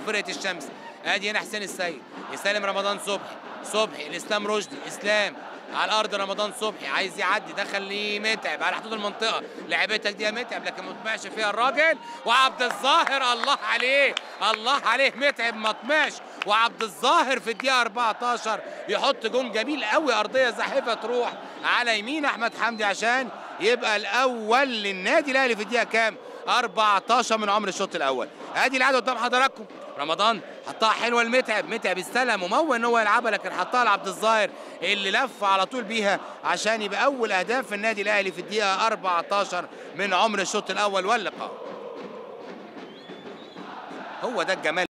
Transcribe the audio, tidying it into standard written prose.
فرقه الشمس. ادي هنا حسين السيد يسلم رمضان صبحي، صبحي لاسلام رشدي، اسلام على الارض رمضان صبحي عايز يعدي، دخل ليه متعب على حدود المنطقه، لعبتك دي يا متعب لكن ما طمعش فيها الراجل، وعبد الظاهر الله عليه الله عليه متعب ما طمعش، وعبد الظاهر في الدقيقه 14 يحط جون جميل قوي، ارضيه زاحفه تروح على يمين احمد حمدي عشان يبقى الاول للنادي الاهلي في الدقيقه كام؟ 14 من عمر الشوط الاول. ادي العدد قدام حضراتكم، رمضان حطها حلوه لمتعب، متعب استلم ومول ان هو يلعبها لكن حطها لعبد الظاهر اللي لف على طول بيها عشان يبقى اول اهداف في النادي الاهلي في الدقيقه 14 من عمر الشوط الاول واللقاء. هو ده الجمال.